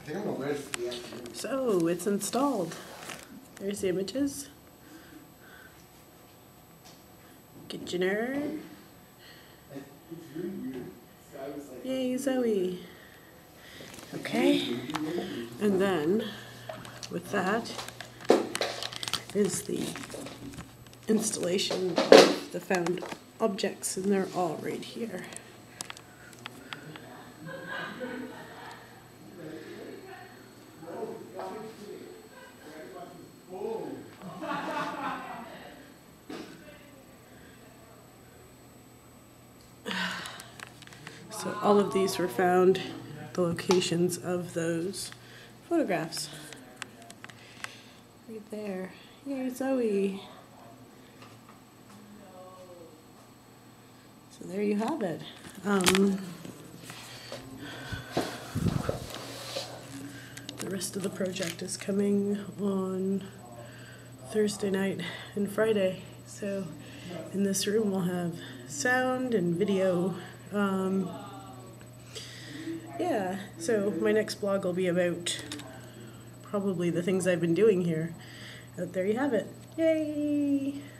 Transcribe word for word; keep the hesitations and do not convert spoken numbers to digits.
think I'm gonna wear it for the afternoon. So it's installed. There's the images. Kitchener. Yay, Zoe. Okay. And then with that is the installation of the found objects, and they're all right here. So all of these were found, the locations of those photographs. Right there. Yay, Zoe. So there you have it. Um, the rest of the project is coming on Thursday night and Friday. So in this room we'll have sound and video. Um, yeah, so my next blog will be about probably the things I've been doing here. But there you have it. Yay!